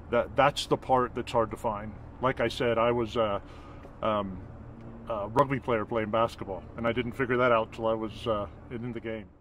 That's the part that's hard to find. Like I said, I was a rugby player playing basketball, and I didn't figure that out till I was in the game.